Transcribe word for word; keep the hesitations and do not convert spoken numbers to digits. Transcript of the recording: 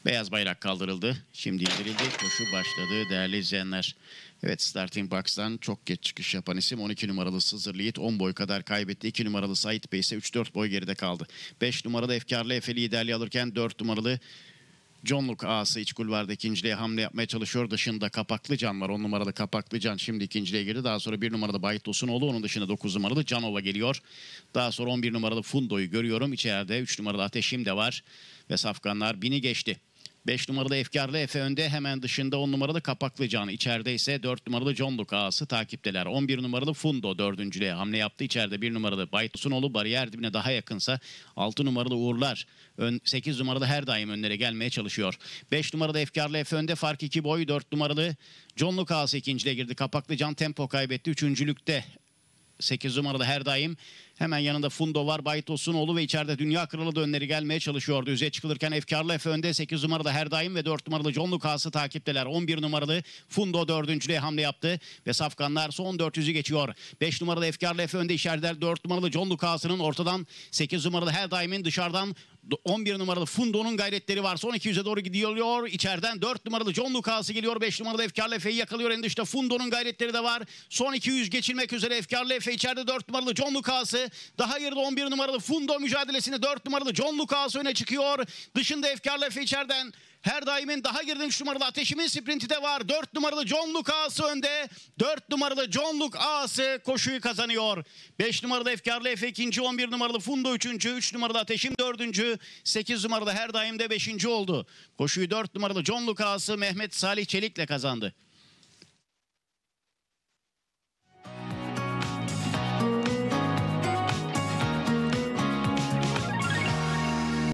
Beyaz bayrak kaldırıldı. Şimdi indirildi. Koşu başladı değerli izleyenler. Evet, starting box'tan çok geç çıkış yapan isim on iki numaralı Sızır Yiğit on boy kadar kaybetti. iki numaralı Sait Bey ise üç dört boy geride kaldı. beş numaralı Efkarlı Efe liderliği alırken dört numaralı Conluk Ağası iç kulvarda ikinciliğe hamle yapmaya çalışıyor. Dışında Kapaklıcan var. on numaralı Kapaklıcan şimdi ikinciliğe girdi. Daha sonra bir numaralı Bayit Tosunoğlu. Onun dışında dokuz numaralı Canova geliyor. Daha sonra on bir numaralı Fundo'yu görüyorum. İçeride üç numaralı Ateşim de var. Ve safkanlar bini geçti. beş numaralı Efkarlı Efe önde, hemen dışında on numaralı Kapaklıcan. İçeride ise dört numaralı Conluk Ağası takipteler. on bir numaralı Fundo dördüncülüğe hamle yaptı. İçeride bir numaralı Bayit Tosunoğlu bariyer dibine daha yakınsa altı numaralı Uğurlar. Ön, sekiz numaralı her daim önlere gelmeye çalışıyor. beş numaralı Efkarlı Efe önde, fark iki boy. dört numaralı Conluk Ağası ikinciliğe girdi. Kapaklıcan tempo kaybetti. Üçüncülükte sekiz numaralı her daim. Hemen yanında Fundo var. Bayit Tosunoğlu ve içeride Dünya Kralı da önleri gelmeye çalışıyordu. Düzeye çıkılırken Efkarlı Efe önde. sekiz numaralı her daim ve dört numaralı Conluk Ağası takipteler. on bir numaralı Fundo dördüncülüğe hamle yaptı ve safkanlar son dört yüzü geçiyor. beş numaralı Efkarlı Efe önde, içeride dört numaralı Conluk Ağası'nın ortadan, sekiz numaralı her daimin dışarıdan, on bir numaralı Fundo'nun gayretleri var. Son iki yüze doğru gidiyor. İçeriden dört numaralı Conluk Ağası geliyor. beş numaralı Efkarlı Efe'yi yakalıyor. En dışta Fundo'nun gayretleri de var. Son iki yüz geçilmek üzere Efkarlı Efe, içeride dört numaralı Conluk Ağası. Daha geride on bir numaralı Fundo mücadelesinde dört numaralı Conluk Ağası öne çıkıyor. Dışında Efkarlı Efe, içeriden her daimin daha geride üç numaralı Ateşimin sprinti de var. dört numaralı Conluk Ağası önde. dört numaralı Conluk Ağası koşuyu kazanıyor. beş numaralı Efkarlı Efe ikinci, on bir numaralı Fundo üçüncü, üç numaralı Ateşim dördüncü, sekiz numaralı her daim de beşinci oldu. Koşuyu dört numaralı Conluk Ağası Mehmet Salih Çelik'le kazandı.